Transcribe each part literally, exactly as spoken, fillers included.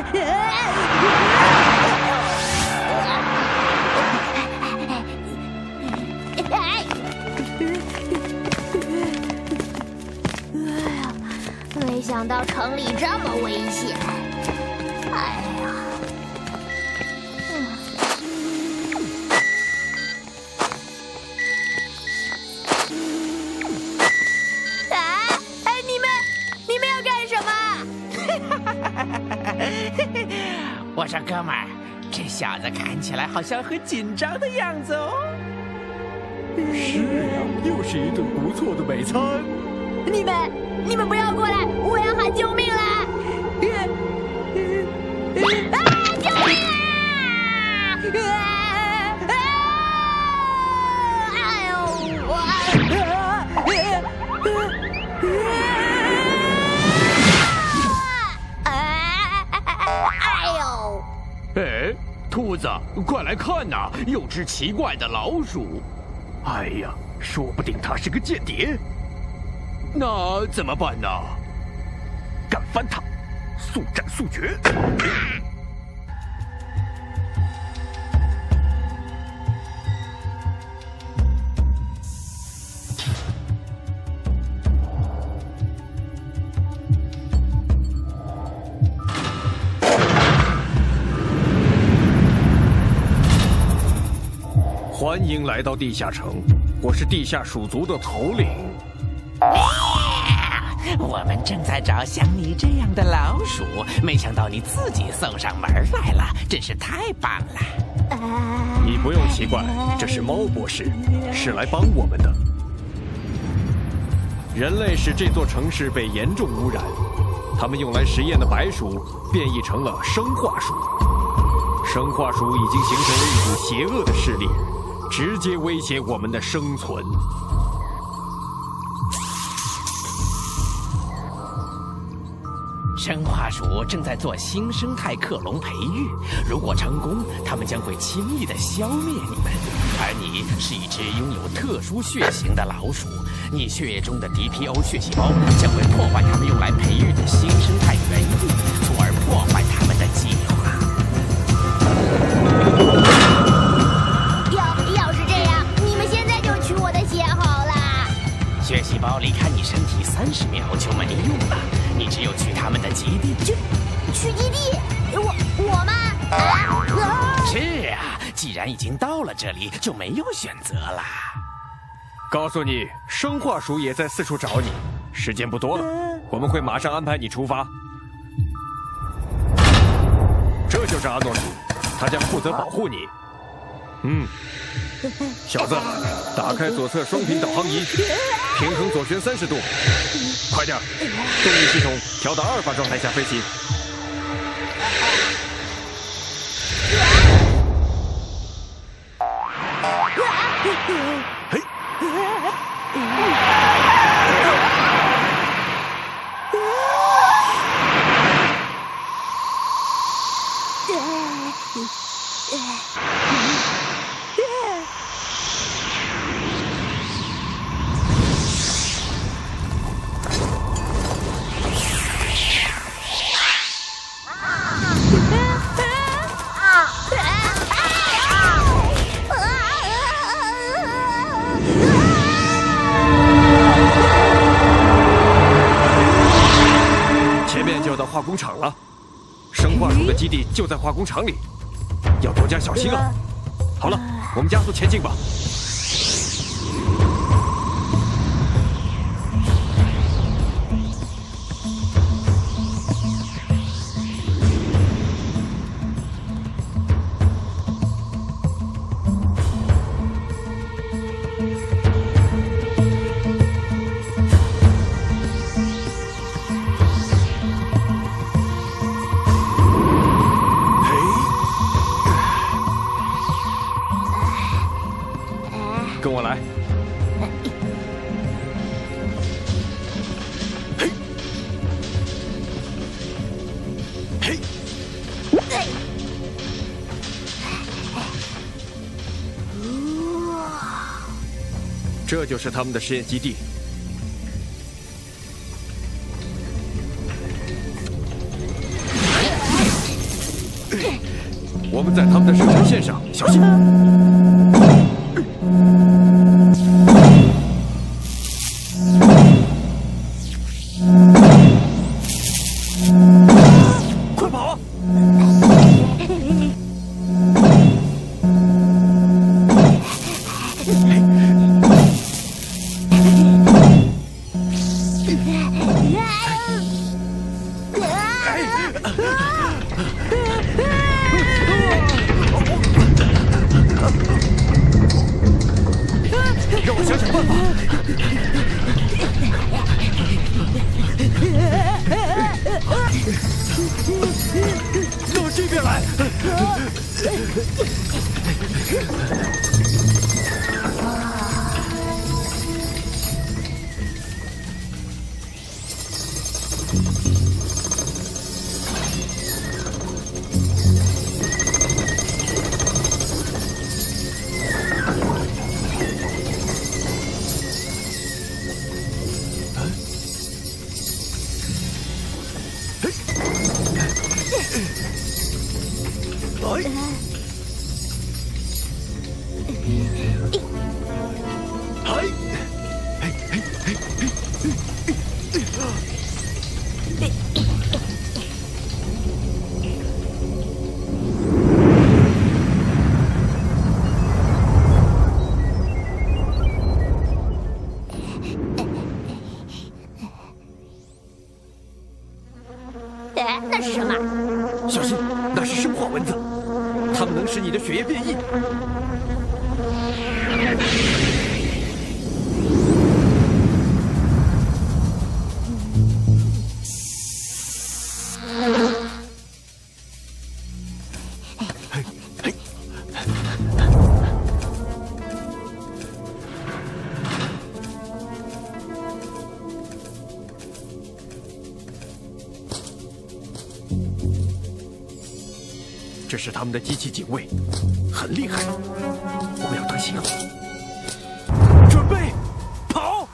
没想到城里这么危险！哎呀，啊！哎，你们，你们要干什么？ 我说哥们儿，这小子看起来好像很紧张的样子哦。 是啊，又是一顿不错的美餐。 你们，你们不要过来！我要喊救命了！啊！救命啊！啊！哎呦！我……哎呦！ 哎，兔子，快来看呐，有只奇怪的老鼠。哎呀，说不定它是个间谍。那怎么办呢？干翻它，速战速决！欢迎来到地下城，我是地下鼠族的头领。 我们正在找像你这样的老鼠，没想到你自己送上门来了，真是太棒了。 你不用奇怪，这是猫博士，是来帮我们的。人类使这座城市被严重污染，他们用来实验的白鼠变异成了生化鼠。生化鼠已经形成了一股邪恶的势力，直接威胁我们的生存。 生化鼠正在做新生态克隆培育，如果成功，它们将会轻易地消灭你们。而你是一只拥有特殊血型的老鼠，你血液中的 D P O 血细胞将会破坏它们用来培育的新生态原液，从而破坏它们的计划。 要要是这样，你们现在就取我的血好了。 血细胞离开你身体三十秒就没用了。你只有去他们的基地， 去去基地，我我们啊啊！ 是啊，既然已经到了这里，就没有选择了。 告诉你，生化鼠也在四处找你，时间不多了，我们会马上安排你出发。这就是阿诺鼠，他将负责保护你。嗯，小子，打开左侧双频导航仪，平衡左旋三十度，快点，动力系统调到阿尔法状态下飞行。嘿。化工厂了，生化鼠的基地就在化工厂里，要多加小心啊！好了，我们加速前进吧。跟我来。嘿，嘿，这就是他们的实验基地。 我们在他们的生产线上，小心！快跑！让我想想办法。到这边来。 哎，那是什么？ 小心，那是生化蚊子，它们能使你的血液变异。这是他们的机器警卫，很厉害。我们要等信号，准备跑！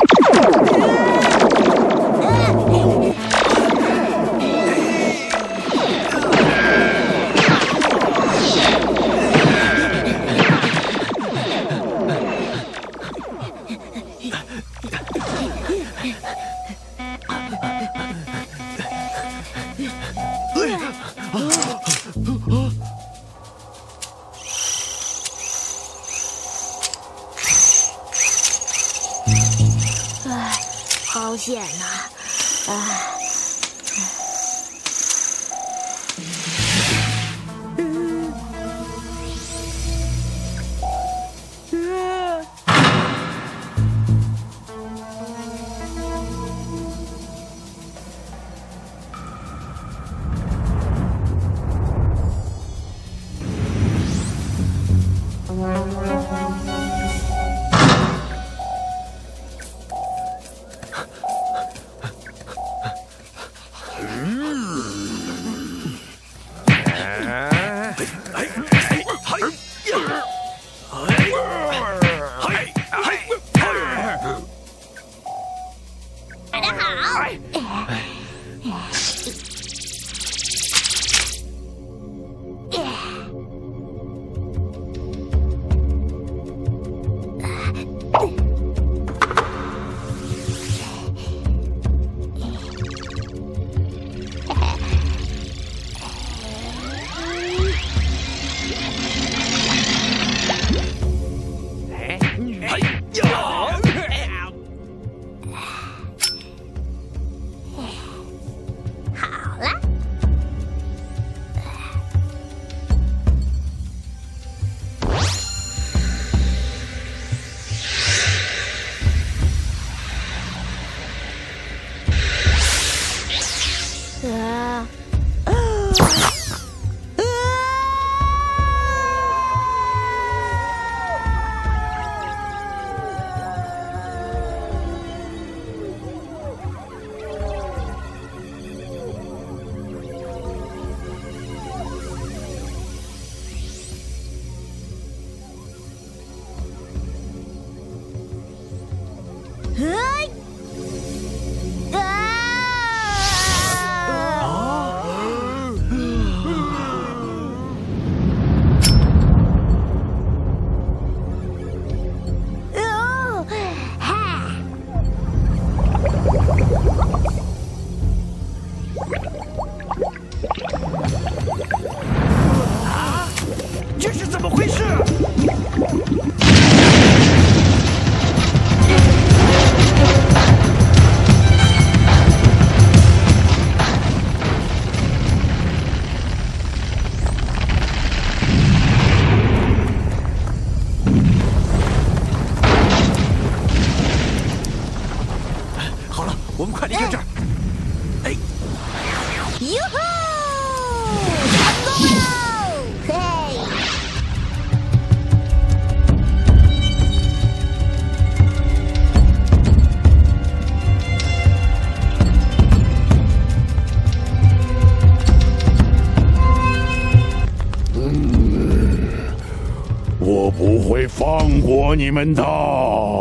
唉，好险呐！唉。 嘿， 我不会放过你们的。